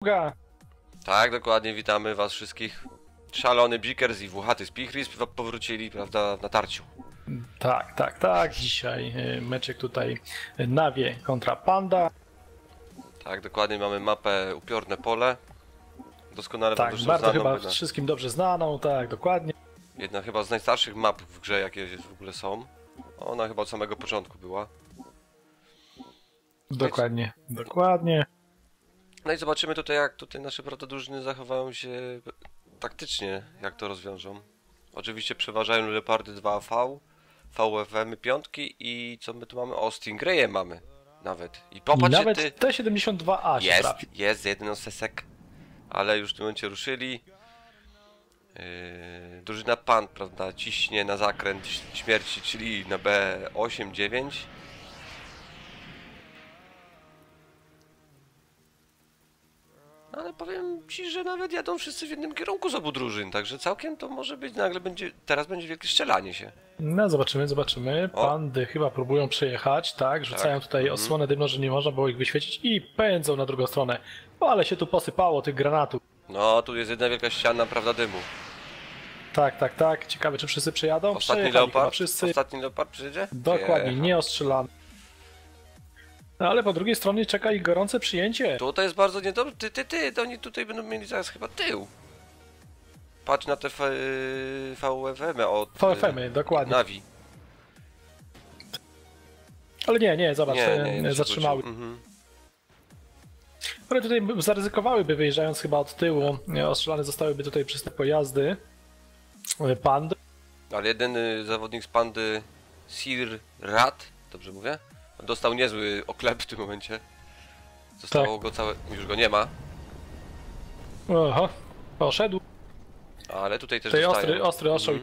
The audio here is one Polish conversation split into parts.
Druga. Tak, dokładnie, witamy was wszystkich. Szalony Bikers i włochaty Spichris powrócili, prawda, na tarciu. Tak. Dzisiaj meczek tutaj Nawie kontra Panda. Tak, dokładnie, mamy mapę Upiorne Pole. Doskonale Tak, wam bardzo znaną, chyba wszystkim dobrze znaną, tak, dokładnie. Jedna chyba z najstarszych map w grze, jakie w ogóle są. Ona chyba od samego początku była. Dokładnie. No i zobaczymy tutaj, jak tutaj nasze drużyny zachowają się taktycznie, jak to rozwiążą. Oczywiście przeważają Leopardy 2V, VFM 5 i co my tu mamy? O, Stingraye mamy nawet. I popatrz, nawet T-72A się trafi. Jest jeden sesek, ale już w tym momencie ruszyli. Drużyna Pan, prawda, ciśnie na zakręt śmierci, czyli na B8, 9. Ale powiem ci, że nawet jadą wszyscy w jednym kierunku z obu drużyn, także całkiem to może być, nagle będzie, teraz będzie wielkie strzelanie się. No zobaczymy. Pandy chyba próbują przejechać, tak, rzucają tutaj osłonę dymną, że nie można było ich wyświecić i pędzą na drugą stronę. O, ale się tu posypało tych granatów. No, tu jest jedna wielka ściana, prawda, dymu. Tak. Ciekawe, czy wszyscy przejadą? Ostatni Leopard? Wszyscy. Ostatni Leopard przyjedzie? Dokładnie, nie ostrzelany. No, ale po drugiej stronie czeka ich gorące przyjęcie. Tutaj jest bardzo niedobrze. To oni tutaj będą mieli zaraz chyba tył. Patrz na te VFM-y od VFM-y, dokładnie. Navi. Ale nie, zobacz, nie zatrzymały. Ale tutaj zaryzykowałyby, wyjeżdżając chyba od tyłu. Ostrzelane zostałyby tutaj przez te pojazdy. Pandy. Ale jeden zawodnik z Pandy, Sir Rat, dobrze mówię? Dostał niezły oklep w tym momencie. Zostało go całe... już go nie ma. Oho, poszedł. Ale tutaj też Tutaj dostają. ostry ostrzał.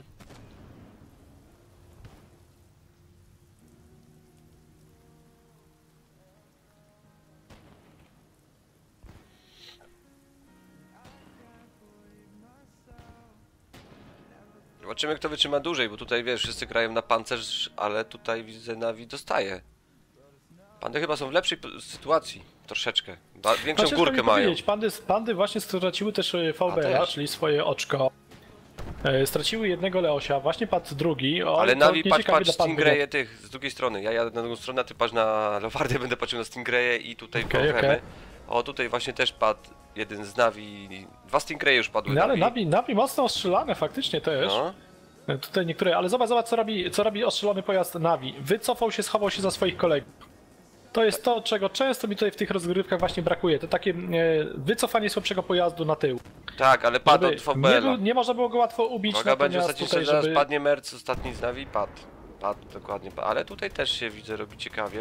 Zobaczymy, kto wytrzyma dłużej, bo tutaj wiesz, wszyscy grają na pancerz, ale tutaj widzę, Navi dostaje. Pandy chyba są w lepszej sytuacji, troszeczkę. Większą górkę mają. Pandy właśnie straciły też VBA, czyli swoje oczko. Straciły jednego Leosia, właśnie padł drugi. Ale Navi, patrz Stingraye tych z drugiej strony. Ja jadę na drugą stronę, a ty patrz na Leopardy, będę patrzył na Stingraye i tutaj VFM-y. O, tutaj właśnie też padł jeden z Navi. Dwa Stingraye już padły. No ale Navi mocno ostrzelane faktycznie też. No. Tutaj niektóre, ale zobacz co robi ostrzelony pojazd Navi. Wycofał się, schował się za swoich kolegów. To jest to, czego często mi tutaj w tych rozgrywkach właśnie brakuje. To takie wycofanie słabszego pojazdu na tył. Tak, ale padł od VBL-a. Nie można było go łatwo ubić. Uwaga, będzie ostatni tutaj, zaraz padnie Merc, ostatni z Navi, padł, dokładnie. Ale tutaj też się widzę, robi ciekawie.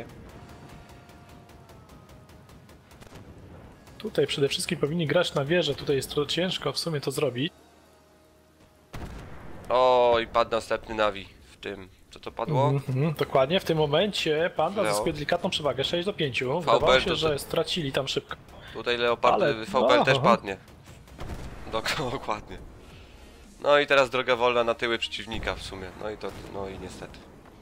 Tutaj przede wszystkim powinni grać na wieżę, tutaj jest to ciężko w sumie to zrobić. O, i padł następny Navi w tym. Co to padło? Dokładnie, w tym momencie Panda zyskuje delikatną przewagę 6-5. Wydawało się, że stracili tam szybko. Tutaj Leopard, VBL też padnie. Dokładnie. No i teraz droga wolna na tyły przeciwnika w sumie. No i niestety.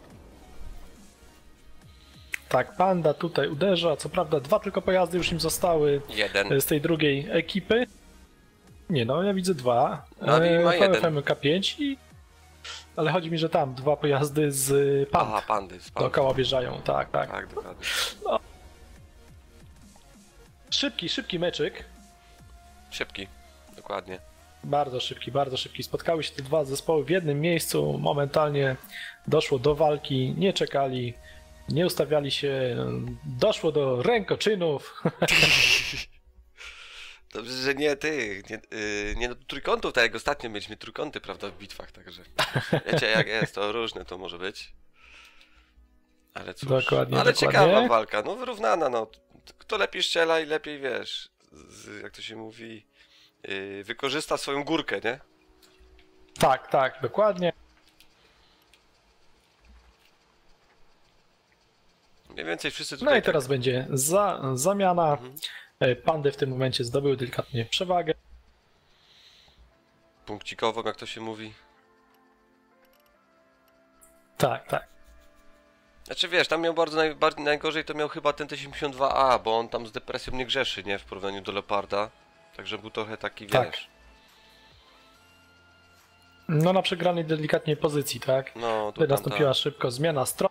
Tak, Panda tutaj uderza, co prawda dwa tylko pojazdy już im zostały. Jeden. Z tej drugiej ekipy. Nie no, ja widzę dwa. Navi ma jeden. K5 i... Ale chodzi mi, że tam dwa pojazdy z Pand. Aha, Pandy. Dookoła wjeżdżają, tak. Tak, dokładnie. No. Szybki meczyk. Szybki, dokładnie. Bardzo szybki. Spotkały się te dwa zespoły w jednym miejscu. Momentalnie doszło do walki, nie czekali, nie ustawiali się. Doszło do rękoczynów. Dobrze, że nie do trójkątów, tak jak ostatnio mieliśmy trójkąty, prawda, w bitwach, także wiecie jak jest, to różne to może być. Ale cóż, dokładnie. Ciekawa walka, no wyrównana, no. Kto lepiej strzela i lepiej, wiesz, jak to się mówi, wykorzysta swoją górkę, nie? Tak, dokładnie. Mniej więcej wszyscy tutaj... No i teraz będzie zamiana. Pandy w tym momencie zdobyły delikatnie przewagę. Punkcikową, jak to się mówi. Tak. Znaczy wiesz, tam miał najgorzej to miał chyba ten T-72A, bo on tam z depresją nie grzeszy, nie? W porównaniu do Leoparda. Także był trochę taki, Tak. wiesz... No na przegranej delikatnie pozycji, tak? No, Tutaj tu tam, nastąpiła szybko zmiana stron.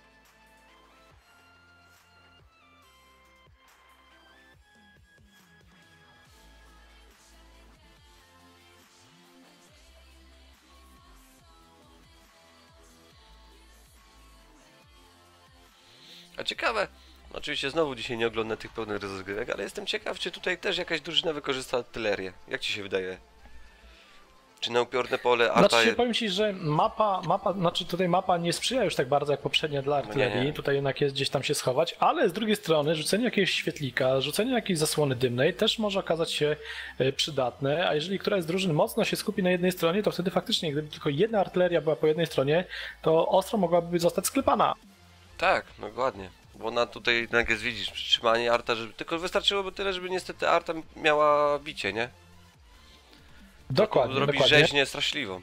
A ciekawe, oczywiście znowu dzisiaj nie oglądam tych pełnych rozgrywek, ale jestem ciekaw, czy tutaj też jakaś drużyna wykorzysta artylerię. Jak ci się wydaje? Czy na upiorne pole Arta Znaczy, powiem ci, że tutaj mapa nie sprzyja już tak bardzo jak poprzednia dla artylerii. nie. Tutaj jednak jest gdzieś tam się schować, ale z drugiej strony rzucenie jakiegoś świetlika, rzucenie jakiejś zasłony dymnej też może okazać się przydatne, a jeżeli któraś z drużyn mocno się skupi na jednej stronie, to wtedy faktycznie, gdyby tylko jedna artyleria była po jednej stronie, to ostro mogłaby zostać sklepana. Tak, dokładnie. Bo na tutaj jednak jest, widzisz, przytrzymanie Arta, żeby... tylko wystarczyłoby tyle, żeby niestety Arta miała bicie, nie? Dokładnie, Robi dokładnie. rzeźnię straszliwą.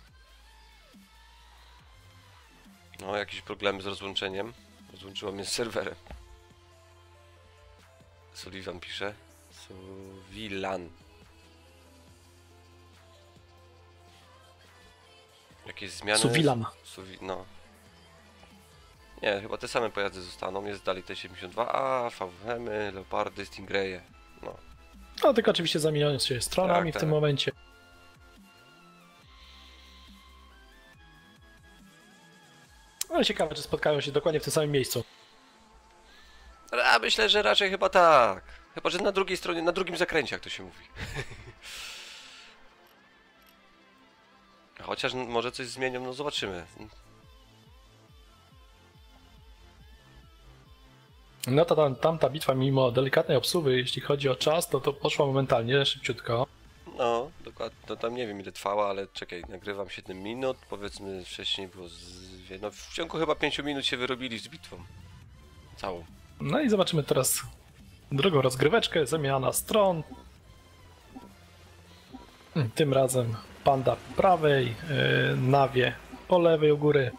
No, jakieś problemy z rozłączeniem. Rozłączyło mnie z serwerem. Sullivan pisze. Suwilan. Jakieś zmiany? Suwilan. No. Nie, chyba te same pojazdy zostaną. Jest dalej T-72A, VWM-y, Leopardy, Stingraye. No. No tylko oczywiście zamieniając się stronami Tak, w tym tak. momencie. Ale ciekawe, czy spotkają się dokładnie w tym samym miejscu. Ale ja myślę, że raczej chyba tak. Chyba, że na drugiej stronie, na drugim zakręcie, jak to się mówi. Chociaż może coś zmienią, no zobaczymy. No to tamta bitwa, mimo delikatnej obsuwy, jeśli chodzi o czas, to poszła momentalnie, szybciutko. No, dokładnie. No tam nie wiem ile trwała, ale czekaj, nagrywam 7 minut, powiedzmy wcześniej było no w ciągu chyba 5 minut się wyrobili z bitwą. Całą. No i zobaczymy teraz drugą rozgryweczkę, zamiana stron. Tym razem Panda po prawej, Nawie po lewej u góry.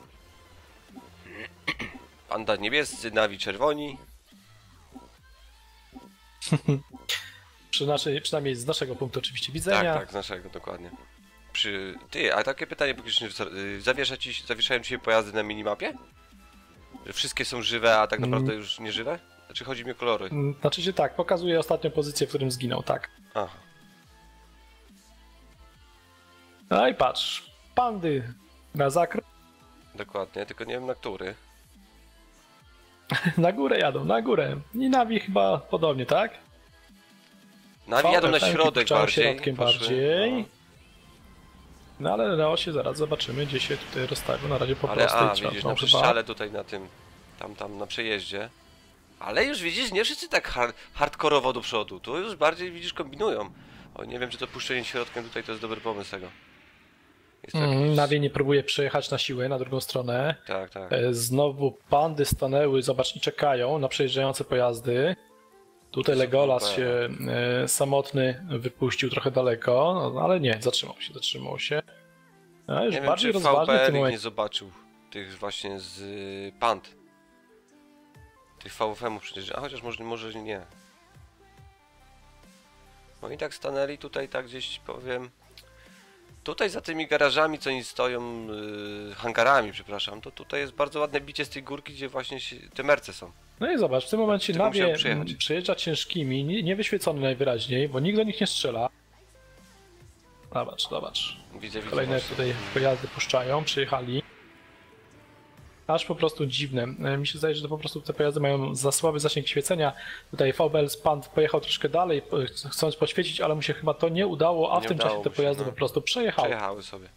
Panda niebiescy, Navi czerwoni. Przynajmniej z naszego punktu oczywiście widzenia. Tak, z naszego, dokładnie. Ty, a takie pytanie, praktycznie, zawieszają ci się pojazdy na minimapie? Że wszystkie są żywe, a tak naprawdę już nie żywe? Znaczy chodzi mi o kolory. Znaczy się tak, pokazuje ostatnią pozycję, w którym zginął, tak. Aha. No i patrz, Pandy na zakręt, Dokładnie, tylko nie wiem na który. na górę jadą, na górę. I Navi chyba podobnie, tak? Navi jadą na Fałki środek puszczają bardziej. środkiem poszły, bardziej. no. No ale na osie zaraz zobaczymy, gdzie się tutaj rozstawią. Na razie po Ale prostej widzisz, trzeba na chyba. przestrzale tutaj na tym, tam na przejeździe. Ale już widzisz, nie wszyscy tak hardkorowo do przodu, tu już bardziej widzisz kombinują. O, nie wiem, czy to puszczenie środkiem tutaj to jest dobry pomysł tego. Jest to jakiś... Nawie nie próbuje przejechać na siłę na drugą stronę. Tak, tak. Znowu Pandy stanęły, zobacz, i czekają na przejeżdżające pojazdy. Tutaj To są Legolas super. się samotny wypuścił trochę daleko, no, ale nie, zatrzymał się. A już Nie wiem, bardziej czy rozważnie w VPR tym ich momencie. nie zobaczył tych właśnie z Pant. Tych VFM-ów przecież, a chociaż może nie. No i tak stanęli tutaj, tak gdzieś powiem... Tutaj za tymi garażami, co oni stoją, hangarami, przepraszam, to tutaj jest bardzo ładne bicie z tej górki, gdzie właśnie te merce są. No i zobacz, w tym momencie Tylko Nawie musiałem przyjechać. przejeżdża ciężkimi, nie wyświecony najwyraźniej, bo nikt do nich nie strzela. Zobacz. Widzę Kolejne właśnie. tutaj pojazdy puszczają, przyjechali. Aż po prostu dziwne. Mi się zdaje, że to po prostu te pojazdy mają za słaby zasięg świecenia. Tutaj VBL Spand pojechał troszkę dalej, chcąc poświecić, ale mu się chyba to nie udało, a w Nie tym udało czasie te mu się, pojazdy no. po prostu przejechały. Przejechały sobie.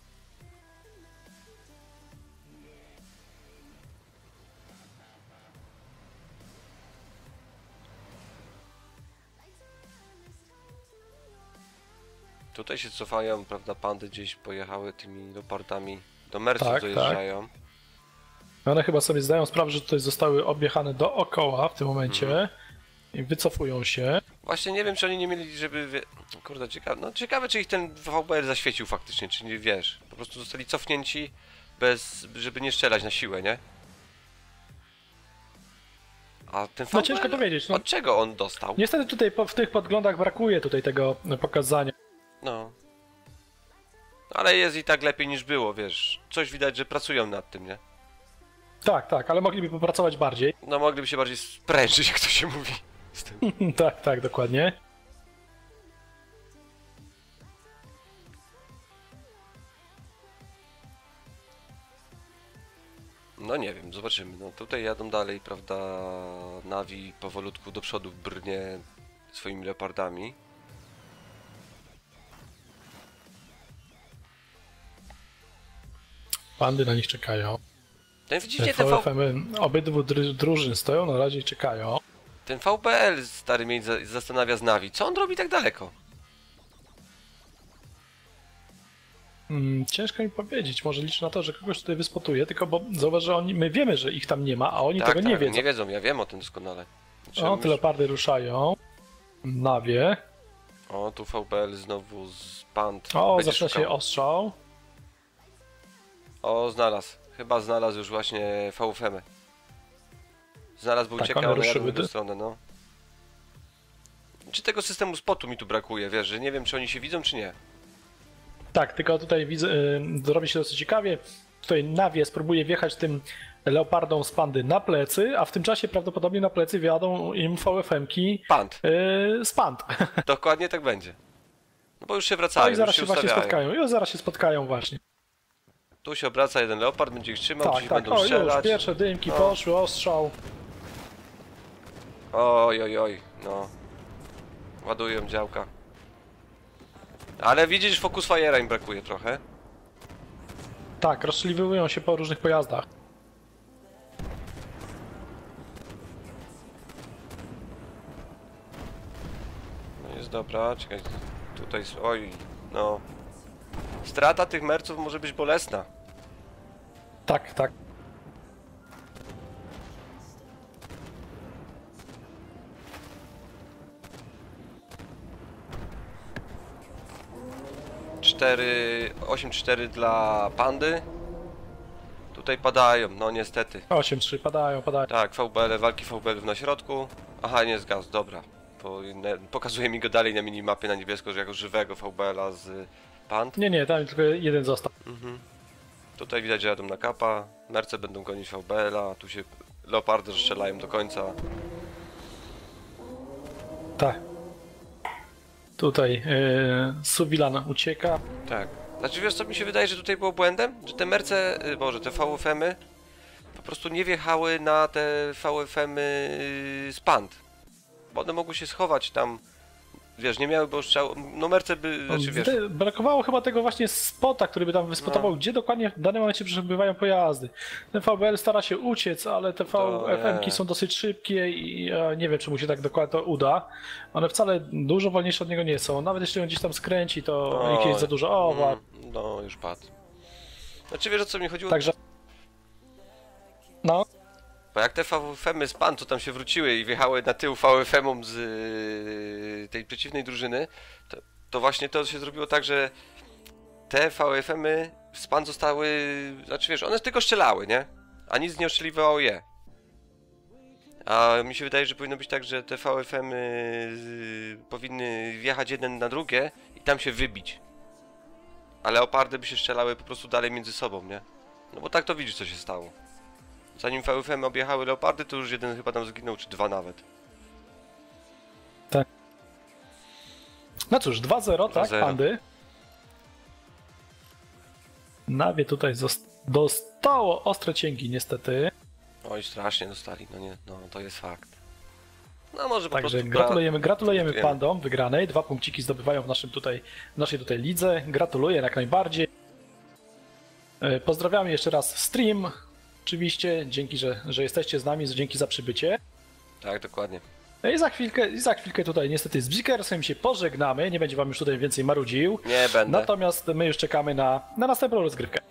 Tutaj się cofają, prawda, pandy gdzieś pojechały tymi leopardami do merców Tak, dojeżdżają. One chyba sobie zdają sprawę, że tutaj zostały objechane dookoła w tym momencie Mhm. i wycofują się. Właśnie nie wiem, czy oni nie mieli, żeby... Kurde, ciekawe, czy ich ten VBR zaświecił faktycznie, czy nie, wiesz, po prostu zostali cofnięci żeby nie strzelać na siłę, nie? A ten No VBL, ciężko powiedzieć, no. od czego on dostał? Niestety tutaj w tych podglądach brakuje tutaj tego pokazania. No. Ale jest i tak lepiej niż było, wiesz. Coś widać, że pracują nad tym, nie? Tak, tak, ale mogliby popracować bardziej. No mogliby się bardziej sprężyć, jak to się mówi. Z tym. Tak, tak, dokładnie. No nie wiem, zobaczymy. No tutaj jadą dalej, prawda, Navi powolutku do przodu brnie swoimi leopardami. Bandy na nich czekają. Widzicie, VFM obydwu drużyn stoją, na razie i czekają. ten VBL stary mnie zastanawia z Navi. Co on robi tak daleko? Ciężko mi powiedzieć, może liczę na to, że kogoś tutaj wyspotuje, tylko bo zauważ, że my wiemy, że ich tam nie ma, a oni Tak, tego nie tak, wiedzą. nie wiedzą, ja wiem o tym doskonale. O, te leopardy ruszają. Nawie. O, tu VBL znowu z pand. O, Będzie zaczyna szukał. się ostrzał. O, znalazł. Chyba znalazł już właśnie VFM. Znalazł, bo Tak, ucieka, one ale jadą w ruszyły drugą stronę, no. Czy tego systemu spotu mi tu brakuje, wiesz, że nie wiem, czy oni się widzą, czy nie. Tak, tylko tutaj widzę, robi się dosyć ciekawie. Tutaj Nawie spróbuje wjechać tym leopardom z pandy na plecy, a w tym czasie prawdopodobnie na plecy wjadą im VFM-ki Pand. z pand. Dokładnie tak będzie. No bo już się No wracają, i zaraz już się się właśnie ustawiają. spotkają. Już zaraz się spotkają właśnie. Tu się obraca jeden leopard, będzie ich trzymał, Tak, ci tak, będą o już, strzelać. pierwsze dymki No. poszły, ostrzał. Oj, oj, oj, no. Ładują działka. Ale widzisz, focus fire'a im brakuje trochę. Tak, rozszliwują się po różnych pojazdach. No jest dobra, czekaj. Tutaj jest, oj, no. Strata tych merców może być bolesna. Tak, tak. Cztery, 8-4 dla pandy. Tutaj padają, no niestety. 8-3, padają. Tak, VBL, walki VBL na środku. Aha, nie zgasł, dobra. Pokazuje mi go dalej na minimapie na niebiesko, że jako żywego VBL-a z pand. Nie, tam tylko jeden został. Tutaj widać, że jadą na kapa. Merce będą gonić VBL-a, tu się leopardy strzelają do końca. Tak. Tutaj Suwilan ucieka. Tak. Znaczy wiesz co mi się wydaje, że tutaj było błędem? Że te merce, boże, te VFM-y po prostu nie wjechały na te VFM-y z pand. Bo one mogły się schować tam, wiesz, nie miałyby ostrzału, no merce by, znaczy wiesz... Brakowało chyba tego właśnie spota, który by tam wyspotował, gdzie dokładnie w danym momencie przebywają pojazdy. Ten VBL stara się uciec, ale te VFM-ki są dosyć szybkie i nie wiem, czy mu się tak dokładnie to uda. One wcale dużo wolniejsze od niego nie są. Nawet jeśli on gdzieś tam skręci, to ich jest za dużo. O, no, już padł. Znaczy wiesz, o co mi chodziło? Także... No. Bo jak te VFM-y z pan, co tam się wróciły i wjechały na tył VFM-om z tej przeciwnej drużyny, to właśnie to się zrobiło tak, że te VFM-y z pan zostały, znaczy wiesz, one tylko strzelały, nie? A nic nie ostrzeliwało je. A mi się wydaje, że powinno być tak, że te VFM-y powinny wjechać jeden na drugie i tam się wybić. A leopardy by się strzelały po prostu dalej między sobą, nie? No bo tak to widzisz, co się stało. Zanim VFM objechały leopardy, to już jeden chyba tam zginął, czy dwa nawet. Tak. No cóż, 2-0, tak, 2-0. pandy. Nawie tutaj dostało ostre cięgi niestety. Oj, strasznie dostali, no nie, no to jest fakt. No może po Także prostu... gratulujemy pandom wygranej. 2 punkciki zdobywają w naszej tutaj lidze. Gratuluję jak najbardziej. Pozdrawiamy jeszcze raz stream. Oczywiście, dzięki, że jesteście z nami, dzięki za przybycie. Tak, dokładnie. I za chwilkę tutaj niestety z Bzikersem się pożegnamy. Nie będzie wam już tutaj więcej marudził. Nie będę. Natomiast my już czekamy na następną rozgrywkę.